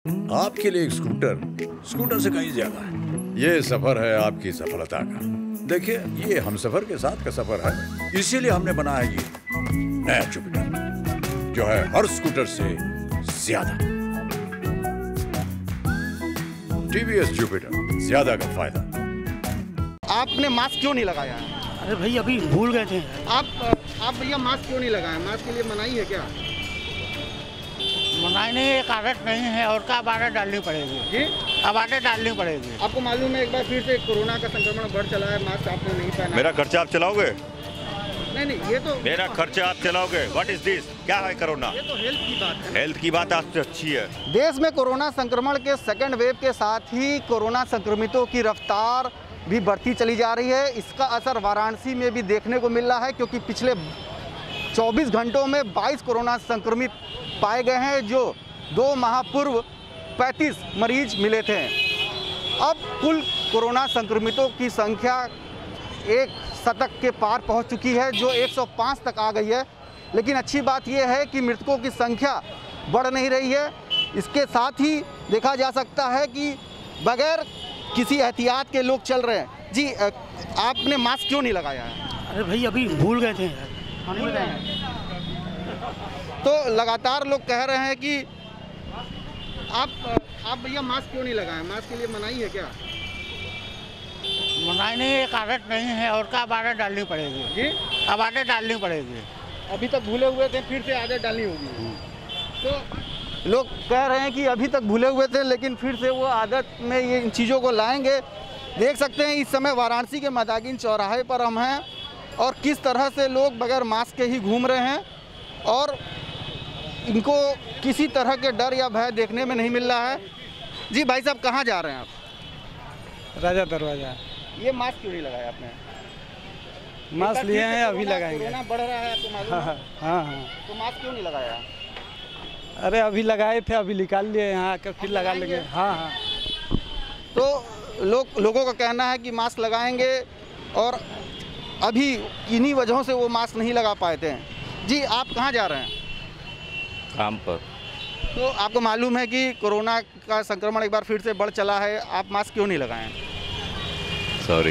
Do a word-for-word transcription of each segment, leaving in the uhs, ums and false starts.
आपके लिए एक स्कूटर स्कूटर से कहीं ज्यादा है। ये सफर है आपकी सफलता का। देखिए, ये हम सफर के साथ का सफर है, इसीलिए हमने बनाया ये नया जुपिटर, जो है हर स्कूटर से ज्यादा। टीवीएस जुपिटर, ज्यादा का फायदा। आपने मास्क क्यों नहीं लगाया है? अरे भाई अभी भूल गए थे। आप आप भैया मास्क क्यों नहीं लगाए? मास्क के लिए मनाही है क्या? मनाही नहीं, एक आदत नहीं है और क्या अब आदत डालनी पड़ेगी जी, अब आदत डालनी पड़ेगी। आपको मालूम है एक बार फिर से कोरोना का संक्रमण बढ़ चला है, मास्क आपने नहीं पहना। मेरा खर्चा आप चलाओगे? नहीं नहीं, ये तो मेरा खर्चा आप चलाओगे? What is this? क्या है कोरोना? ये तो हेल्थ की बात है। हेल्थ की बात आपसे अच्छी है। देश में कोरोना संक्रमण के सेकेंड वेव के साथ ही कोरोना संक्रमितों की रफ्तार भी बढ़ती चली जा रही है। इसका असर वाराणसी में भी देखने को मिल रहा है, क्योंकि पिछले चौबीस घंटों में बाईस कोरोना संक्रमित पाए गए हैं, जो दो माह पूर्व पैंतीस मरीज मिले थे। अब कुल कोरोना संक्रमितों की संख्या एक शतक के पार पहुंच चुकी है, जो एक सौ पाँच तक आ गई है। लेकिन अच्छी बात यह है कि मृतकों की संख्या बढ़ नहीं रही है। इसके साथ ही देखा जा सकता है कि बगैर किसी एहतियात के लोग चल रहे हैं। जी, आपने मास्क क्यों नहीं लगाया है? अरे भाई अभी भूल गए थे। भूल गए हैं। तो लगातार लोग कह रहे हैं कि आप आप भैया मास्क क्यों नहीं लगाए? मास्क के लिए मनाही है क्या? मनाही नहीं, एक आदत नहीं है और क्या अब आदत डालनी पड़ेगी। जी, अब आदत डालनी पड़ेगी। अभी तक भूले हुए थे, फिर से आदत डालनी होगी। तो लोग कह रहे हैं कि अभी तक भूले हुए थे, लेकिन फिर से वो आदत में ये इन चीज़ों को लाएंगे। देख सकते हैं इस समय वाराणसी के मदागिन चौराहे पर हम हैं और किस तरह से लोग बगैर मास्क के ही घूम रहे हैं और इनको किसी तरह के डर या भय देखने में नहीं मिल रहा है। जी भाई साहब, कहाँ जा रहे हैं आप? राजा दरवाजा। ये मास्क क्यों नहीं लगाया आपने? मास्क लिए हैं, अभी कोरोना- लगाएंगे। कोरोना बढ़ रहा है, आपको मालूम हाँ है? हाँ हाँ। तो मास्क क्यों नहीं लगाया? अरे अभी लगाए थे, अभी निकाल लिए यहाँ आकर फिर लगा लेंगे। हाँ हाँ। तो लोग लोगों का कहना है कि मास्क लगाएंगे और अभी इन्हीं वजहों से वो मास्क नहीं लगा पाए थे। जी, आप कहाँ जा रहे हैं? काम पर। तो आपको मालूम है कि कोरोना का संक्रमण एक बार फिर से बढ़ चला है, आप मास्क क्यों नहीं लगाएं? सॉरी।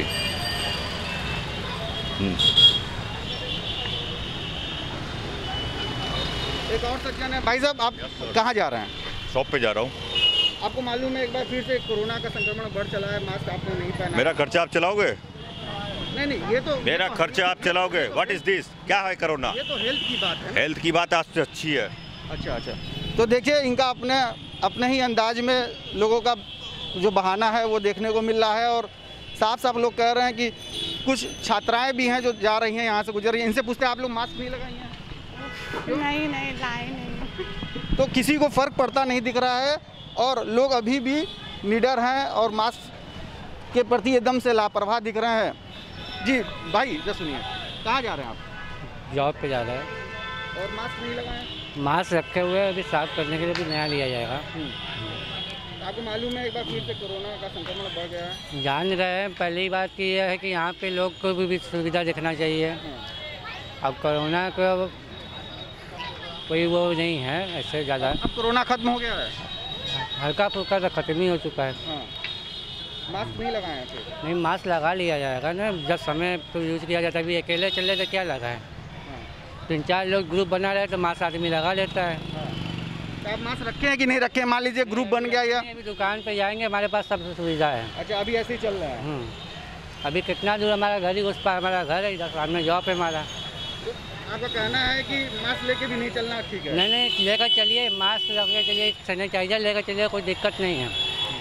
एक और सज्जन है। भाई साहब, आप कहाँ जा रहे हैं? शॉप पे जा रहा हूँ। आपको मालूम है एक बार फिर से कोरोना का संक्रमण बढ़ चला है, मास्क आपने नहीं पहना। मेरा खर्चा आप चलाओगे? नहीं नहीं, ये तो मेरा खर्चा आप चलाओगे? What is this? क्या है कोरोना? ये तो हेल्थ की बात है। हेल्थ की बात आपसे अच्छी है। अच्छा अच्छा। तो देखिए, इनका अपने अपने ही अंदाज में लोगों का जो बहाना है वो देखने को मिल रहा है और साफ साफ लोग कह रहे हैं कि कुछ छात्राएं भी हैं जो जा रही हैं, यहाँ से गुजर रही हैं। इनसे पूछते हैं, आप लोग मास्क नहीं लगाई हैं? नहीं नहीं लाए नहीं। तो किसी को फ़र्क पड़ता नहीं दिख रहा है और लोग अभी भी निडर हैं और मास्क के प्रति एकदम से लापरवाह दिख रहे हैं। जी भाई, जरा सुनिए, कहाँ जा रहे हैं आप? जॉब पे जा रहा है और मास्क नहीं लगाए? मास्क रखे हुए हैं, अभी साफ करने के लिए भी नया लिया जाएगा। आपको मालूम है एक बार फिर से कोरोना का संक्रमण बढ़ गया है? जान रहे हैं, पहली बात की यह है कि यहाँ पे लोग को भी, भी सुविधा देखना चाहिए। अब कोरोना को अब कोई वो नहीं है ऐसे ज़्यादा। अब कोरोना खत्म हो गया है? हल्का फुल्का तो खत्म ही हो चुका है। हाँ। मास्क नहीं लगाए हैं फिर? नहीं, मास्क लगा लिया जाएगा ना, जब समय तो यूज़ किया जाता है। अभी अकेले चले तो क्या लगाए, तीन चार लोग ग्रुप बना रहे तो मास्क आदमी लगा लेता है। तो आप मास्क रखे हैं कि नहीं रखे? मान लीजिए ग्रुप बन गया या? अभी दुकान पे जाएंगे, हमारे पास सब सुविधा है। अच्छा, अभी ऐसे ही चल रहा है? अभी कितना दूर हमारा घर ही, उस पर हमारा घर है, इधर सामने जॉब है हमारा। तो आपका कहना है कि मास्क लेके भी नहीं चलना ठीक है? नहीं नहीं, लेकर चलिए, मास्क लेकर चलिए, सैनिटाइजर लेकर चलिए, कोई दिक्कत नहीं है।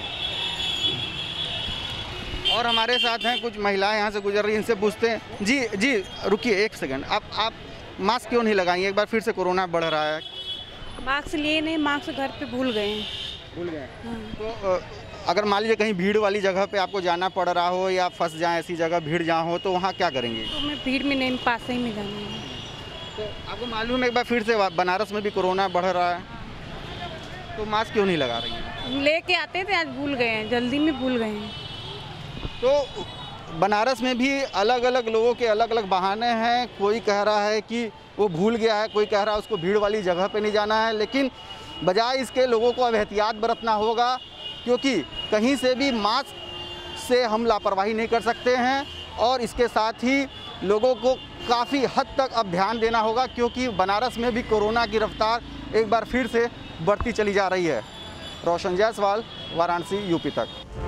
और हमारे साथ हैं कुछ महिलाएं यहाँ से गुजर रही हैं, इनसे पूछते हैं। जी जी, रुकिए एक सेकंड। आप आप मास्क क्यों नहीं लगाएंगे? एक बार फिर से कोरोना बढ़ रहा है। मास्क लिए नहीं, मास्क घर पे भूल गए हैं। भूल गए? हाँ। तो अगर मान लीजिए कहीं भीड़ वाली जगह पे आपको जाना पड़ रहा हो या फंस जाए ऐसी जगह, भीड़ जहाँ हो, तो वहाँ क्या करेंगे? तो मैं भीड़ में नहीं, पास ही में जाना है। तो आपको मालूम है एक बार फिर से बनारस में भी कोरोना बढ़ रहा है, तो मास्क क्यों नहीं लगा रही हैं? लेके आते थे, आज भूल गए हैं, जल्दी में भूल गए हैं। तो बनारस में भी अलग अलग लोगों के अलग अलग बहाने हैं। कोई कह रहा है कि वो भूल गया है, कोई कह रहा है उसको भीड़ वाली जगह पे नहीं जाना है। लेकिन बजाय इसके लोगों को अब एहतियात बरतना होगा, क्योंकि कहीं से भी मास्क से हम लापरवाही नहीं कर सकते हैं। और इसके साथ ही लोगों को काफ़ी हद तक अब ध्यान देना होगा, क्योंकि बनारस में भी कोरोना की रफ्तार एक बार फिर से बढ़ती चली जा रही है। रोशन जायसवाल, वाराणसी, यूपी तक।